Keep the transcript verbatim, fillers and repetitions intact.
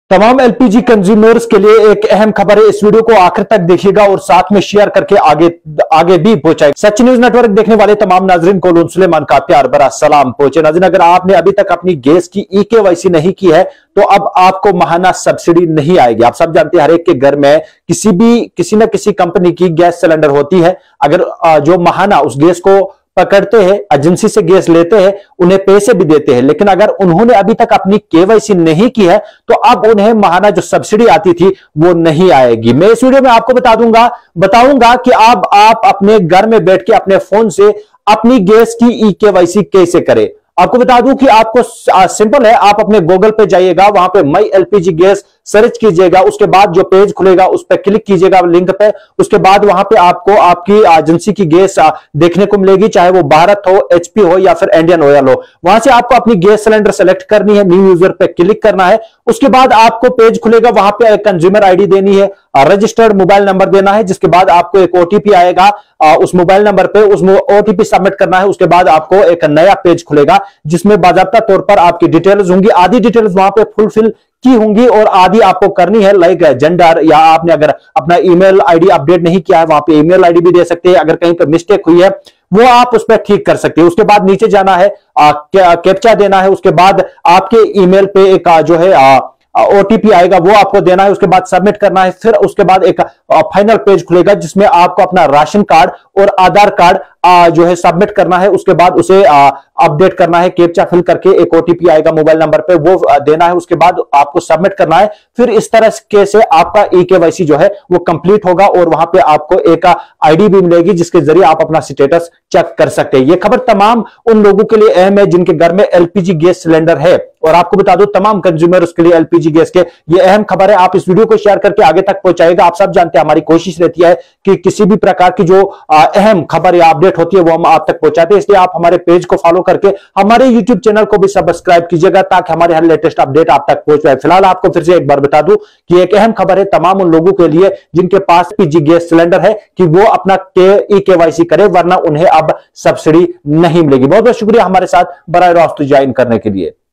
तमाम LPG consumers के लिए एक अहम खबर है। इस वीडियो को आखिर तक देखिएगा और साथ में शेयर करके आगे आगे भी पहुंचाएगा। सच न्यूज नेटवर्क देखने वाले तमाम नाजरीन को लून सुलेमान का प्यार भरा सलाम पहुंचे। नाज़रीन, अगर आपने अभी तक अपनी गैस की ई केवाईसी नहीं की है तो अब आपको माहाना सब्सिडी नहीं आएगी। आप सब जानते हैं हर एक के घर में किसी भी किसी न किसी कंपनी की गैस सिलेंडर होती है। अगर जो माहाना उस गैस को पकड़ते हैं, एजेंसी से गैस लेते हैं, उन्हें पैसे भी देते हैं, लेकिन अगर उन्होंने अभी तक अपनी केवाईसी नहीं की है तो अब उन्हें माहाना जो सब्सिडी आती थी वो नहीं आएगी। मैं इस वीडियो में आपको बता दूंगा बताऊंगा कि अब आप अपने घर में बैठ के अपने फोन से अपनी गैस की ई केवाईसी कैसे करें। आपको बता दूं कि आपको सिंपल है, आप अपने गूगल पे जाइएगा, वहां पे माई एलपीजी गैस सर्च कीजिएगा, उसके बाद जो पेज खुलेगा उस पर क्लिक कीजिएगा लिंक पे। उसके बाद वहां पे आपको आपकी एजेंसी की गैस देखने को मिलेगी, चाहे वो भारत हो, एचपी हो या फिर इंडियन ऑयल हो। वहां से आपको अपनी गैस सिलेंडर सेलेक्ट करनी है, न्यू यूजर पे क्लिक करना है। उसके बाद आपको पेज खुलेगा, वहां पे कंज्यूमर आईडी देनी है, रजिस्टर्ड मोबाइल नंबर देना है, जिसके बाद आपको एक ओटीपी आएगा उस मोबाइल नंबर पे, उस ओटीपी सबमिट करना है। उसके बाद आपको एक नया पेज खुलेगा जिसमें बाकायदा तौर पर आपकी डिटेल्स होंगी। आधी डिटेल्स वहां पे फुलफिल की होंगी और आदि आपको करनी है, लाइक जेंडर, या आपने अगर अपना ईमेल आईडी अपडेट नहीं किया है वहां पे ईमेल आईडी भी दे सकते हैं। अगर कहीं पर मिस्टेक हुई है वो आप उस पर ठीक कर सकते हैं। उसके बाद नीचे जाना है, कैप्चा देना है। उसके बाद आपके ईमेल पे एक जो है आ, ओटीपी आएगा, वो आपको देना है। उसके बाद सबमिट करना है। फिर उसके बाद एक फाइनल पेज खुलेगा जिसमें आपको अपना राशन कार्ड और आधार कार्ड आ, जो है सबमिट करना है। उसके बाद उसे अपडेट करना है, कैप्चा फिल करके एक ओटीपी आएगा मोबाइल नंबर पे, वो आ, देना है। उसके बाद आपको सबमिट करना है। फिर इस तरह के से आपका ई केवाईसी जो है वो कंप्लीट होगा और वहां पे आपको एक आईडी भी मिलेगी जिसके जरिए आप अपना स्टेटस चेक कर सकते हैं। ये खबर तमाम उन लोगों के लिए अहम है जिनके घर में एलपीजी गैस सिलेंडर है, और आपको बता दो तमाम कंज्यूमर उसके लिए एलपीजी गैस के ये अहम खबर है। आप इस वीडियो को शेयर करके आगे तक पहुंचाएगा। आप सब जानते हैं हमारी कोशिश रहती है कि किसी भी प्रकार की जो अहम खबर या अपडेट होती है वो हम आप तक पहुंचाते हैं, इसलिए आप हमारे पेज को फॉलो करके हमारे यूट्यूब चैनल को भी सब्सक्राइब कीजिएगा ताकि हमारे हर लेटेस्ट अपडेट आप तक पहुंच पाए। फिलहाल आपको फिर से एक बार बता दूं कि एक अहम खबर है तमाम उन लोगों के लिए जिनके पास एलपीजी गैस सिलेंडर है कि वो अपना ई केवाईसी करे, वरना उन्हें अब सब्सिडी नहीं मिलेगी। बहुत बहुत शुक्रिया हमारे साथ बराह रास्त ज्वाइन करने के लिए।